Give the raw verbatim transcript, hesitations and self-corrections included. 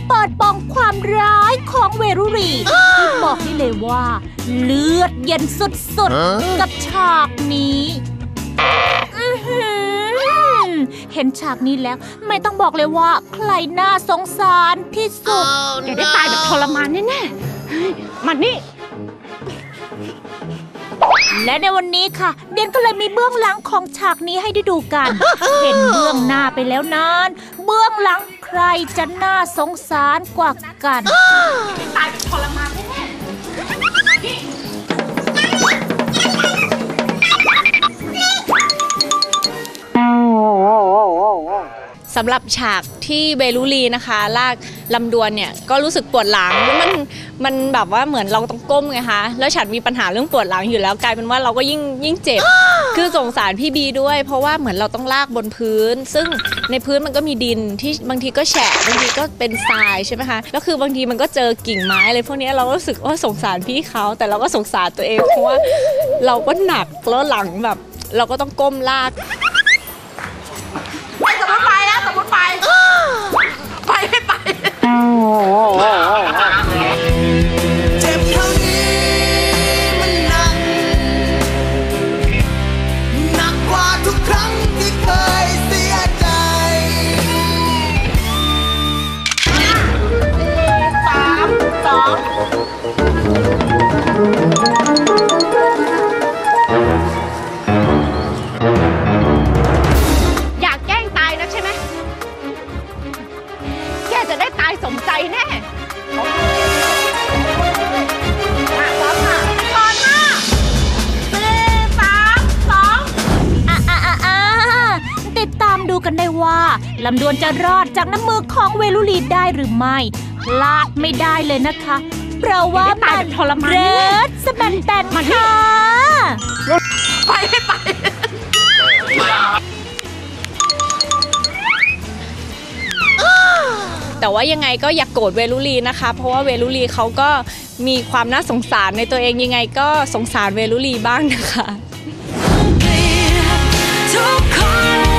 เปิดปองความร้ายของเวรุรีที่บอกได้เลยว่าเลือดเย็นสุดๆกับฉากนี้เห็นฉากนี้แล้วไม่ต้องบอกเลยว่าใครน่าสงสารที่สุดแกได้ตายแบบทรมานแน่ๆมันนี่และในวันนี้ค่ะเดียนก็เลยมีเบื้องหลังของฉากนี้ให้ได้ดูกัน เห็นเบื้องหน้าไปแล้วนั้นเบื้องหลังใครจะน่าสงสารกว่ากันตายแบบทรมานแน่ๆสำหรับฉากที่เวรุลีนะคะลากลำดวนเนี่ยก็รู้สึกปวดหลังมันมันแบบว่าเหมือนเราต้องก้มไงคะแล้วฉันมีปัญหาเรื่องปวดหลังอยู่แล้วกลายเป็นว่าเราก็ยิ่งยิ่งเจ็บ คือสงสารพี่บีด้วยเพราะว่าเหมือนเราต้องลากบนพื้นซึ่งในพื้นมันก็มีดินที่บางทีก็แฉะบางทีก็เป็นทรายใช่ไหมคะแล้วคือบางทีมันก็เจอกิ่งไม้อะไรพวกนี้เราก็รู้สึกว่าสงสารพี่เขาแต่เราก็สงสารตัวเองเพราะว่าเราก็หนักแล้วหลังแบบเราก็ต้องก้มลากไปสมมติไปนะสมมติไปไปไม่ไปเจ็บเท่านี้มันหนักหนักกว่าทุกครั้งที่เคยเสียใจสามสองจะได้ตายสมใจแน่พร้อมค่ะตอนห้าสี่สามสองอ่ะอ่ะอ่ะอ่ะติดตามดูกันได้ว่าลำดวนจะรอดจากน้ำมือของเวรุลีได้หรือไม่พลาดไม่ได้เลยนะคะเพราะว่ามันทรมานเรดสแบนแบนค่ะไปให้ไปแต่ว่ายังไงก็อย่ากโกรธเวรุลีนะคะเพราะว่าเวรุลีเขาก็มีความน่าสงสารในตัวเองยังไงก็สงสารเวรุลีบ้างนะคะทุกคน